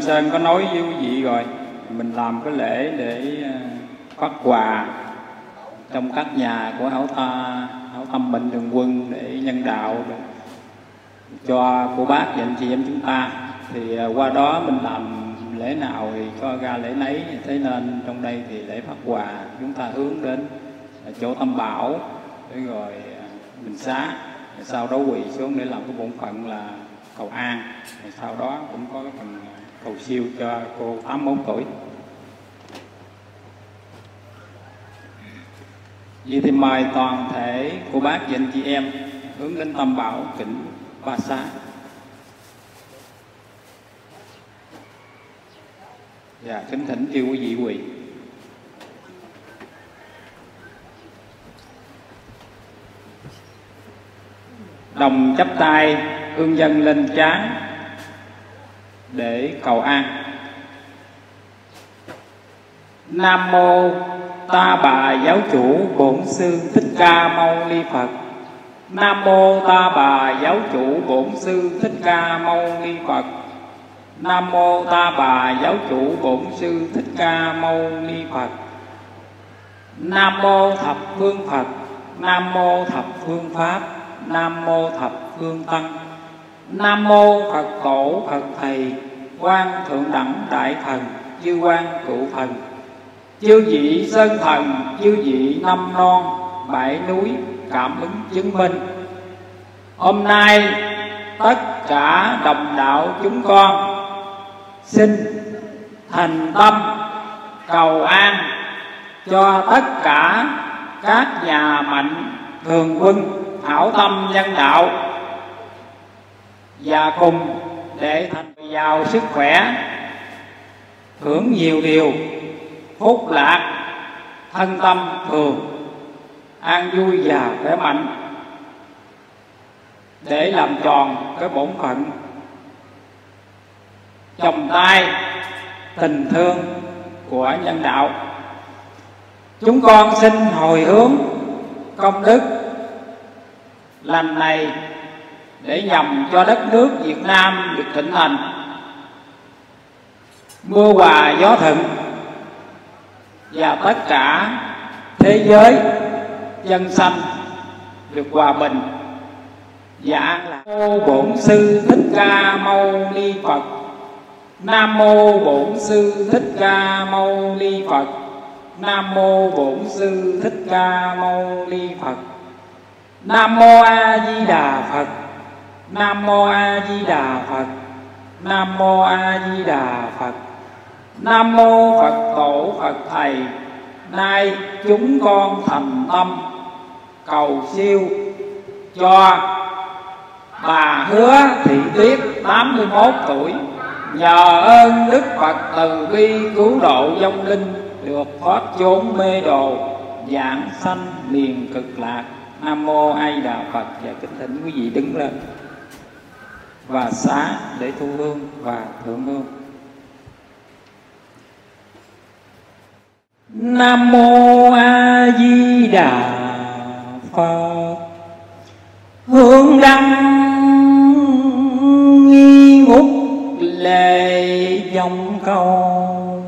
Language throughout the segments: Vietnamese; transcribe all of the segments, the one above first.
Sơn có nói với quý vị rồi, mình làm cái lễ để phát quà trong các nhà của Hảo Tâm Bệnh Thường Quân để nhân đạo cho cô bác và anh chị em chúng ta. Thì qua đó mình làm lễ nào thì cho ra lễ nấy, thế nên trong đây thì lễ phát quà chúng ta hướng đến chỗ Tam Bảo để rồi mình xá, sau đó quỳ xuống để làm cái bổn phận là cầu an, sau đó cũng có cái phần cầu siêu cho cô 81 tuổi. Vậy thì mời toàn thể cô bác và anh chị em hướng đến Tam Bảo kính ba xá. Dạ, kính thỉnh kêu quý vị quỳ. Đồng chắp tay hương dân lên trán để cầu an. Nam mô Ta Bà Giáo Chủ Bổn Sư Thích Ca Mâu Ni Phật. Nam mô Ta Bà Giáo Chủ Bổn Sư Thích Ca Mâu Ni Phật. Nam mô Ta Bà Giáo Chủ Bổn Sư Thích Ca Mâu Ni Phật. Nam mô Thập Phương Phật. Nam mô Thập Phương Pháp. Nam mô Thập Phương Tăng. Nam mô Phật Tổ Phật Thầy Quan Thượng Đẳng Đại Thần Chư Quan Cựu Thần, chư vị Sơn Thần, chư vị Năm Non Bảy Núi cảm ứng chứng minh. Hôm nay tất cả đồng đạo chúng con xin thành tâm cầu an cho tất cả các nhà mạnh thường quân hảo tâm nhân đạo, và cùng để thành giàu sức khỏe, hưởng nhiều điều phúc lạc, thân tâm thường an vui và khỏe mạnh, để làm tròn cái bổn phận chồng tay tình thương của nhân đạo. Chúng con xin hồi hướng công đức lành này để nhằm cho đất nước Việt Nam được thịnh hành, mưa hòa gió thuận, và tất cả thế giới dân sanh được hòa bình và an lạc. Nam mô Bổn Sư Thích Ca Mâu Ni Phật. Nam mô Bổn Sư Thích Ca Mâu Ni Phật. Nam mô Bổn Sư Thích Ca Mâu Ni Phật. Nam mô A Di Đà Phật. Nam mô A Di Đà Phật. Nam mô A Di Đà Phật. Nam mô Phật Tổ Phật Thầy. Nay chúng con thành tâm cầu siêu cho bà Hứa Thị Tuyết 81 tuổi, nhờ ơn Đức Phật từ bi cứu độ vong linh, được thoát chốn mê đồ, giảng sanh miền cực lạc. Nam mô A Di Đà Phật. Và kính thỉnh quý vị đứng lên và xá để thu hương và thượng hương. Nam mô A Di Đà Phật. Hương đăng nghi ngút lệ dòng cầu,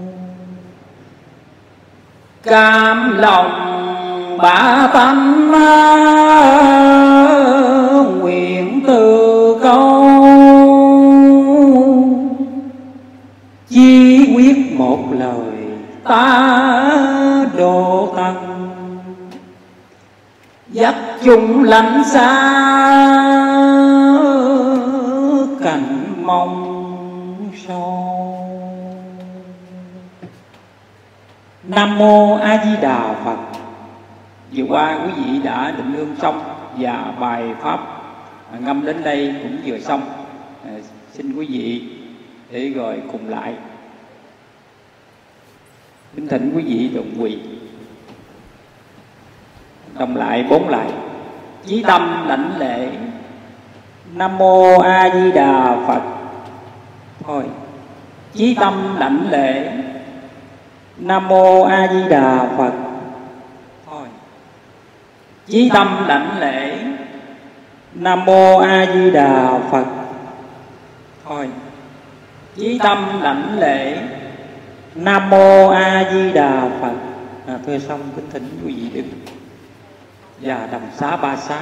cam lòng bả tánh nguyện từ câu, chi quyết một lời ta độ tăng, dắt chung lánh xa cảnh mong sâu. Nam mô A Di Đà Phật. Vừa qua quý vị đã định hương xong và bài pháp ngâm đến đây cũng vừa xong. Xin quý vị để rồi cùng lại. Kính thỉnh quý vị đồng quỳ đồng lại 4 lại. Chí tâm đảnh lễ. Nam mô A Di Đà Phật. Thôi. Chí tâm đảnh lễ. Nam mô A Di Đà Phật. Thôi. Chí tâm đảnh lễ. Nam mô A Di Đà Phật. Thôi. chí tâm đảnh lễ. Nam mô A Di Đà Phật. Thưa xong kính thỉnh quý vị đứng và đầm xá ba xá.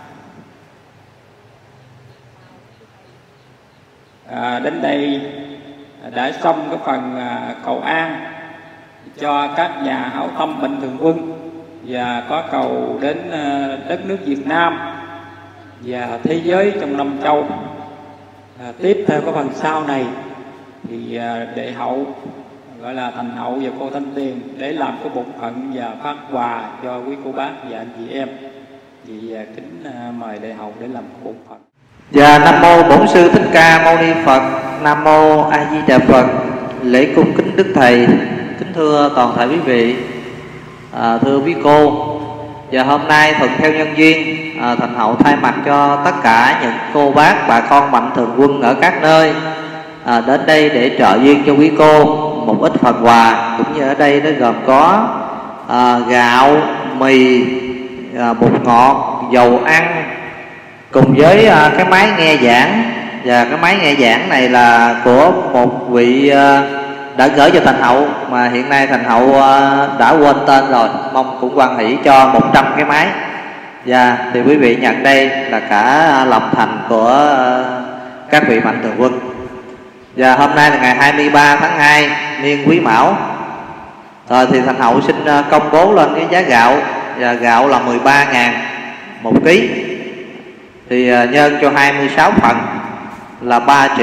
Đến đây đã xong cái phần cầu an cho các nhà hảo tâm Mạnh Thường Quân, và có cầu đến đất nước Việt Nam và thế giới trong năm châu. Tiếp theo cái phần sau này thì đệ hậu gọi là thành hậu và cô Thanh Tiền để làm cái bổn phận và phát quà cho quý cô bác và anh chị em. Vì kính mời đệ hậu để làm bổn phận. Dạ, Nam mô Bổn Sư Thích Ca Mâu Ni Phật. Nam mô A Di Đà Phật. Lễ cung kính Đức Thầy, kính thưa toàn thể quý vị, thưa quý cô. Và hôm nay thuận theo nhân duyên, thành hậu thay mặt cho tất cả những cô bác bà con Mạnh Thường Quân ở các nơi đến đây để trợ duyên cho quý cô một ít phần quà. Cũng như ở đây nó gồm có gạo, mì, bột ngọt, dầu ăn, cùng với cái máy nghe giảng. Và cái máy nghe giảng này là của một vị đã gửi cho thành hậu, mà hiện nay thành hậu đã quên tên rồi, mong cũng hoan hỷ cho 100 cái máy. Và thì quý vị nhận đây là cả lòng thành của các vị Mạnh Thường Quân. Và hôm nay là ngày 23 tháng 2 niên Quý Mão. Rồi thì thành hậu xin công bố lên cái giá gạo. Và gạo là 13.000 một ký, thì nhân cho 26 phần là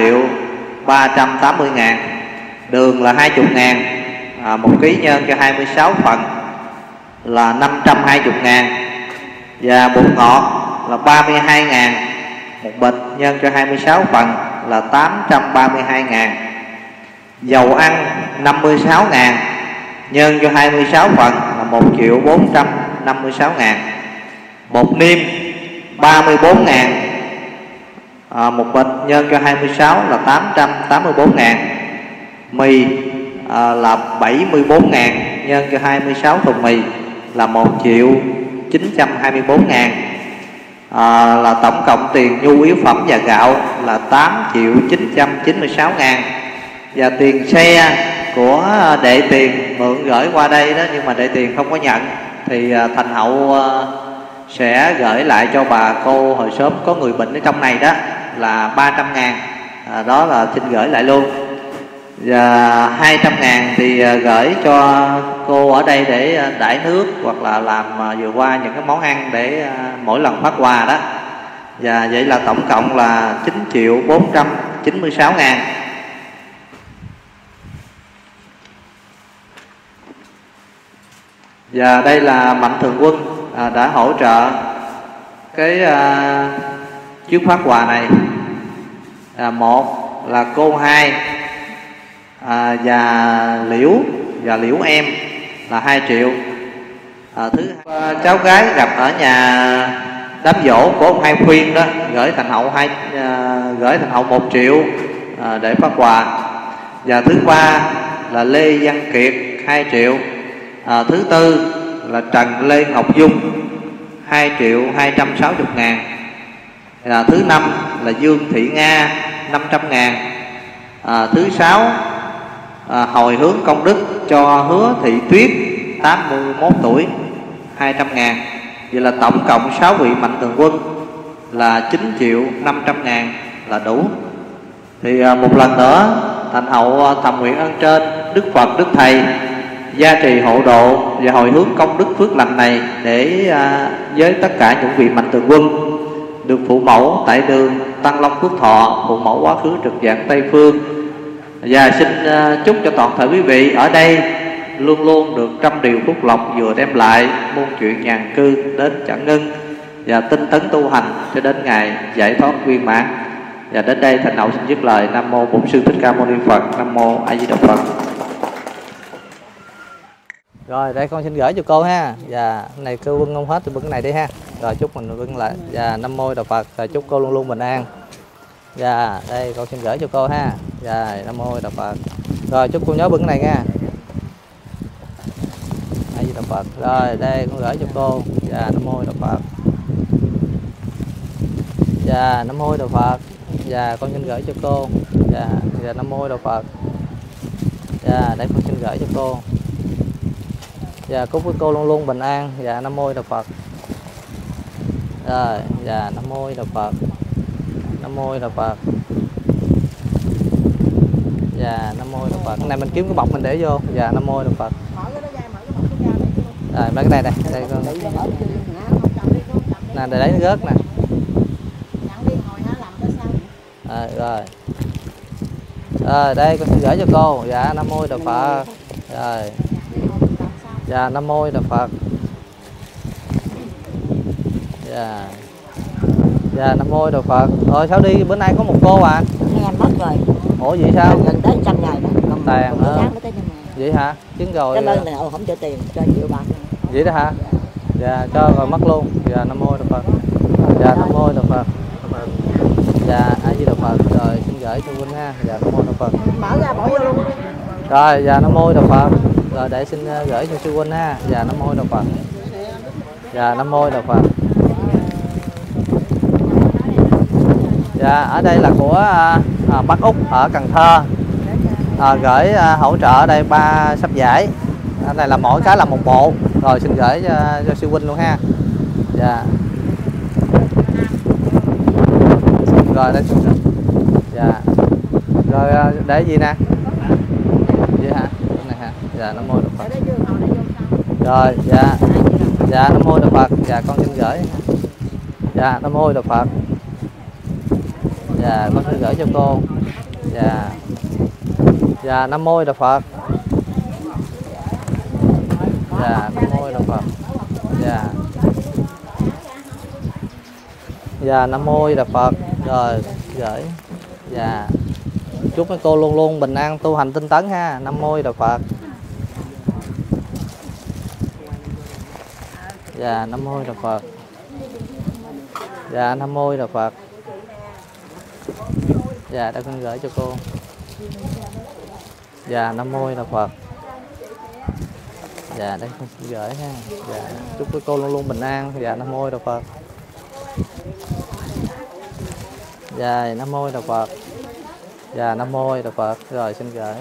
3.380.000. Đường là 20.000 một ký, nhân cho 26 phần là 520.000. Và bột ngọt là 32.000 một bịch, nhân cho 26 phần là 832.000. Dầu ăn 56.000, nhân cho 26 phần là 1.456.000. Bột niêm 34.000 một bịch, nhân cho 26 là 884.000. Mì là 74.000, nhân cho 26 thùng mì là 1.924.000. Là tổng cộng tiền nhu yếu phẩm và gạo là 8.996.000. Và tiền xe của đệ tiền mượn gửi qua đây đó, nhưng mà đệ tiền không có nhận, thì thành hậu sẽ gửi lại cho bà cô hồi sớm có người bệnh ở trong này đó là 300.000. Đó là xin gửi lại luôn. Và 200.000 thì gửi cho cô ở đây để đãi nước hoặc là làm vừa qua những cái món ăn để mỗi lần phát quà đó. Và vậy là tổng cộng là 9.496.000. Và đây là Mạnh Thường Quân đã hỗ trợ cái chuyến phát quà này. Một là cô Hai và Liễu em là 2 triệu. Thứ cháu gái gặp ở nhà đám giỗ của ông Hai Khuyên đó, gửi thành hậu 1 triệu để phát quà. Và thứ ba là Lê Văn Kiệt 2 triệu. Thứ tư là Trần Lê Ngọc Dung 2.260.000. Thứ năm là Dương Thị Nga 500.000. Thứ sáu hồi hướng công đức cho Hứa Thị Tuyết 81 tuổi 200.000. Vậy là tổng cộng 6 vị Mạnh Thường Quân là 9.500.000 là đủ. Thì một lần nữa thành hậu thầm nguyện ơn trên Đức Phật Đức Thầy gia trì hộ độ và hồi hướng công đức phước lành này để với tất cả những vị Mạnh Thường Quân được phụ mẫu tại đường Tăng Long Phước Thọ, phụ mẫu quá khứ trực dạng Tây Phương. Và xin chúc cho toàn thể quý vị ở đây luôn luôn được trăm điều phúc lộc, vừa đem lại muôn chuyện nhàn cư đến chẳng ngưng, và tinh tấn tu hành cho đến ngày giải thoát viên mãn. Và đến đây thành hậu xin dứt lời. Nam mô Bổn Sư Thích Ca Mâu Ni Phật. Nam mô A Di Đà Phật. Rồi đây con xin gửi cho cô ha. Và này cô bưng không hết thì bưng cái này đi ha. Rồi chúc mình bưng lại. Và Nam mô Đà Phật. Rồi chúc cô luôn luôn bình an. Và đây con xin gửi cho cô ha. Và Nam mô Đà Phật. Rồi chúc cô nhớ bưng cái này nha. A Di Đà Phật. Rồi đây con gửi cho cô. Và Nam mô Đà Phật. Và Nam mô Đà Phật. Và con xin gửi cho cô. Dạ Nam Mô Đạo Phật. Dạ đây con xin gửi cho cô. Dạ chúc với cô luôn luôn bình an. Dạ Nam Mô Đạo Phật. Rồi, dạ Nam Mô Đạo Phật. Nam Mô Đạo Phật. Dạ Nam Mô Đạo Phật. Cái này mình kiếm cái bọc mình để vô. Dạ Nam Mô Đạo Phật. Rồi mấy cái này đây con. Nè để lấy rớt nè. Rồi. Rồi đây con xin gửi cho cô. Dạ Nam Mô Đạo Phật. Rồi. Dạ Nam Mô Đạo Phật. Dạ Nam Mô Đạo Phật. Rồi sao đi bữa nay có một cô à? Nghe mất rồi. Ủa vậy sao? Gần tới 100 ngày đó. Còn Tàn tháng mới tới 100 ngày. Vậy hả? Chứng rồi. Cái đơn này không cho tiền, cho triệu bạc. Vậy đó hả? Dạ cho rồi mất luôn. Dạ Nam Mô Đạo Phật. Dạ Nam Mô Đạo Phật. Dạ A Di Đà Phật. Rồi xin gửi cho Huynh ha. Dạ Nam Mô Đạo Phật. Mở ra bỏ vô luôn. Rồi dạ Nam Mô Đạo Phật. Rồi để xin gửi cho sư Huynh ha. Dạ Nam Mô Đạo Phật. Dạ Nam Mô Đạo Phật. Dạ ở đây là của bác Út ở Cần Thơ. Gửi hỗ trợ đây 3 sắp giải. Ở đây là mỗi cái là một bộ. Rồi xin gửi cho sư Huynh luôn ha. Dạ. Rồi đây. Dạ. Rồi để gì nè? Vậy hả? Cái này hả? Dạ Nam Mô Đạo Phật. Rồi dạ. Dạ Nam Mô Đạo Phật. Dạ con xin gửi. Dạ Nam Mô Đạo Phật. Dạ con xin gửi cho cô. Dạ. Dạ Nam Mô Đạo Phật. Dạ Nam Mô Đạo Phật. Dạ. Dạ Nam Mô Đạo Phật. Rồi gửi. Dạ. Chúc mấy cô luôn luôn bình an tu hành tinh tấn ha. Nam Mô Đạo Phật. Dạ Nam Mô Đạo Phật. Dạ Nam Mô Đạo Phật. Dạ đã con gửi cho cô. Dạ Nam Mô Đạo Phật. Dạ đây con xin gửi ha. Dạ chúc quý cô luôn luôn bình an. Dạ Nam Mô Đạo Phật. Dạ Nam Mô Đạo Phật. Dạ Nam Mô Đạo Phật. Rồi xin gửi.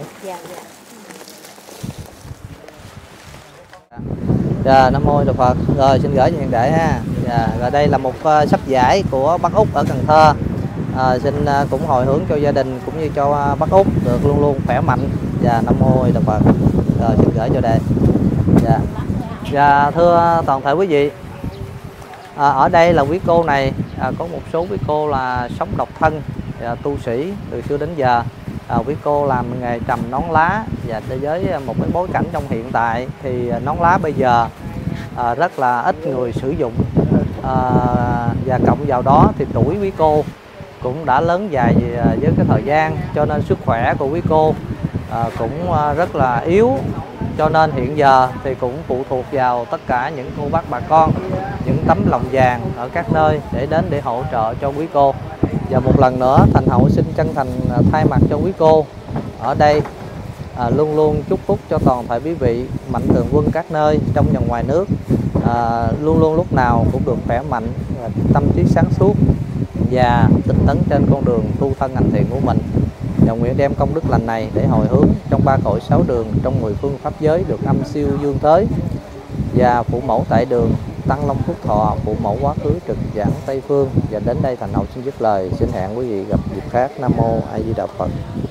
Dạ Nam Mô Đạo Phật. Rồi xin gửi cho Hiện Đại ha. Dạ rồi đây là một sắp giải của bác Út ở Cần Thơ. Xin cũng hồi hướng cho gia đình cũng như cho bác Út được luôn luôn khỏe mạnh. Dạ Nam Mô Đạo Phật. Rồi xin gửi cho đây. Dạ. Dạ thưa toàn thể quý vị, ở đây là quý cô này có một số quý cô là sống độc thân, tu sĩ từ xưa đến giờ. Quý cô làm nghề trầm nón lá, và với một cái bối cảnh trong hiện tại thì nón lá bây giờ rất là ít người sử dụng, và cộng vào đó thì tuổi quý cô cũng đã lớn dài với cái thời gian, cho nên sức khỏe của quý cô cũng rất là yếu, cho nên hiện giờ thì cũng phụ thuộc vào tất cả những cô bác bà con, những tấm lòng vàng ở các nơi để đến để hỗ trợ cho quý cô. Và một lần nữa Thành Hậu xin chân thành thay mặt cho quý cô ở đây luôn luôn chúc phúc cho toàn thể quý vị mạnh thường quân các nơi trong và ngoài nước, luôn luôn lúc nào cũng được khỏe mạnh, tâm trí sáng suốt và tinh tấn trên con đường tu thân hành thiện của mình. Và nguyện đem công đức lành này để hồi hướng trong 3 cõi 6 đường, trong 10 phương pháp giới được âm siêu dương tới, và phụ mẫu tại đường Tăng Long Phúc Thọ, phụ mẫu quá khứ trực giảng Tây Phương. Và đến đây Thành Hậu xin dứt lời, xin hẹn quý vị gặp dịp khác. Nam Mô A Di Đà Phật.